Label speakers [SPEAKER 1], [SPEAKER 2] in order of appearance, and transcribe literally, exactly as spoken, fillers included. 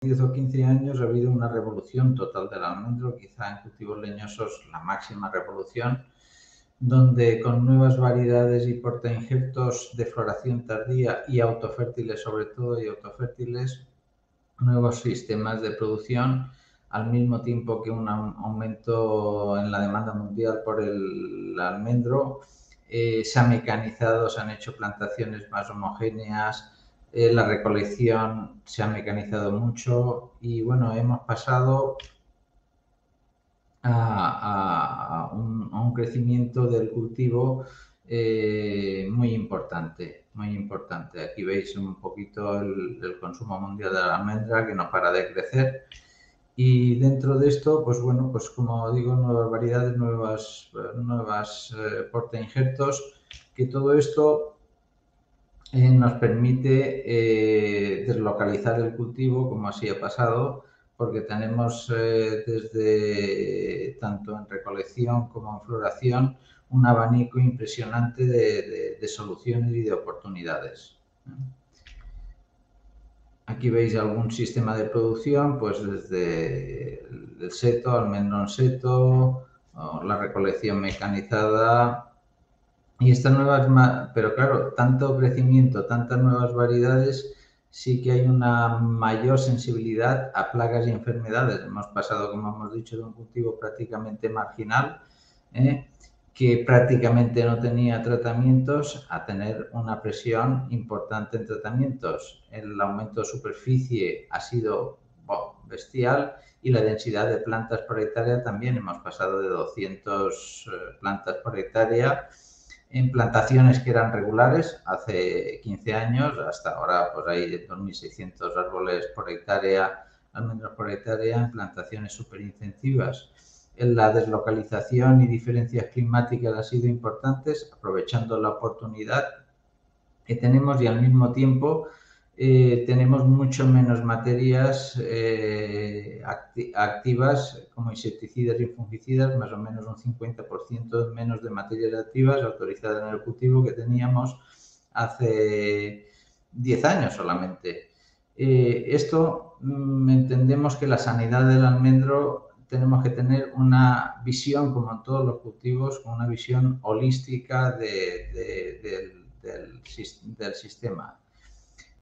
[SPEAKER 1] diez o quince años ha habido una revolución total del almendro, quizá en cultivos leñosos la máxima revolución, donde con nuevas variedades y portainjertos de floración tardía y autofértiles sobre todo, y autofértiles, nuevos sistemas de producción, al mismo tiempo que un aumento en la demanda mundial por el almendro, eh, se ha mecanizado, se han hecho plantaciones más homogéneas, eh, la recolección se ha mecanizado mucho y bueno, hemos pasado a, a, a, un, a un crecimiento del cultivo eh, muy importante, muy importante. Aquí veis un poquito el, el consumo mundial de la almendra que no para de crecer. Y dentro de esto, pues bueno, pues como digo, nuevas variedades, nuevas, nuevas eh, portainjertos, que todo esto eh, nos permite eh, deslocalizar el cultivo, como así ha pasado, porque tenemos eh, desde tanto en recolección como en floración un abanico impresionante de, de, de soluciones y de oportunidades. Aquí veis algún sistema de producción, pues desde el seto, almendro en seto, la recolección mecanizada y estas nuevas, pero claro, tanto crecimiento, tantas nuevas variedades, sí que hay una mayor sensibilidad a plagas y enfermedades. Hemos pasado, como hemos dicho, de un cultivo prácticamente marginal, ¿eh? que prácticamente no tenía tratamientos, a tener una presión importante en tratamientos. El aumento de superficie ha sido wow, bestial y la densidad de plantas por hectárea también. Hemos pasado de doscientas plantas por hectárea en plantaciones que eran regulares hace quince años, hasta ahora pues hay dos mil seiscientos árboles por hectárea, almendros por hectárea, en plantaciones súper intensivas. La deslocalización y diferencias climáticas han sido importantes, aprovechando la oportunidad que tenemos y al mismo tiempo eh, tenemos mucho menos materias eh, acti activas como insecticidas y fungicidas, más o menos un cincuenta por ciento menos de materias activas autorizadas en el cultivo que teníamos hace diez años solamente. Eh, esto mmm, entendemos que la sanidad del almendro tenemos que tener una visión, como en todos los cultivos, una visión holística de, de, de, del, del, del sistema.